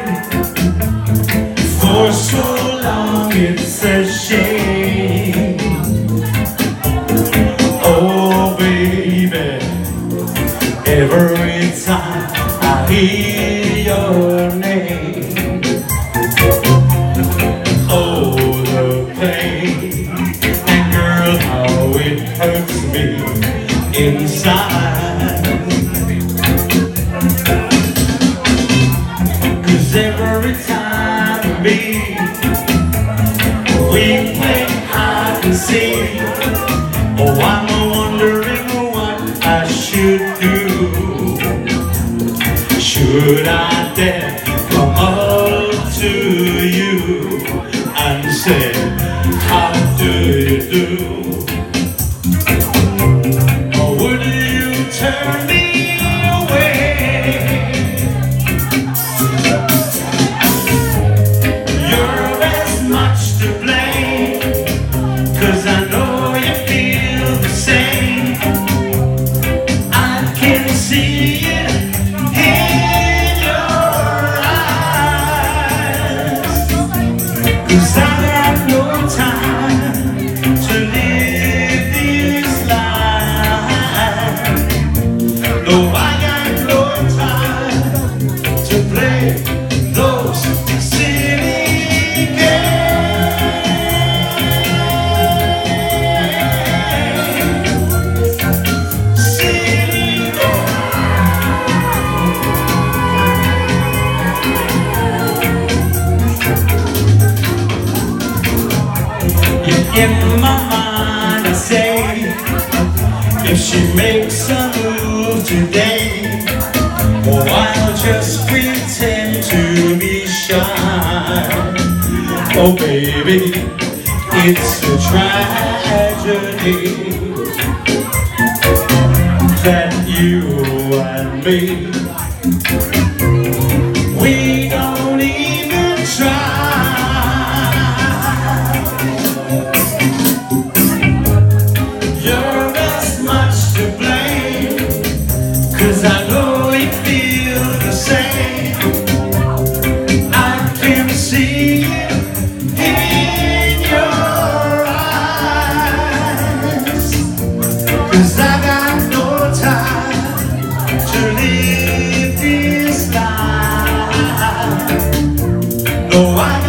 For so long it's a shame. Oh baby, every time I hear your name, oh the pain, and girl how it hurts me inside. 'Cause every time we play hide and seek, oh I'm wondering what I should do. Should I dare come up to you and say, how do you do? Or would you turn me away? You're as much to blame, 'cause I know you feel the same. I can see it in your eyes, 'cause I have no time to live this life. No, I got no time to play those silly games. Silly in my mind I say, if she makes a move today, oh I'll just pretend to be shy. Oh baby, it's a tragedy that you and me, we don't even try. You're as much to blame, 'cause I know you feel the same. I can see it in your eyes, 'cause I got no time to live this life. No, I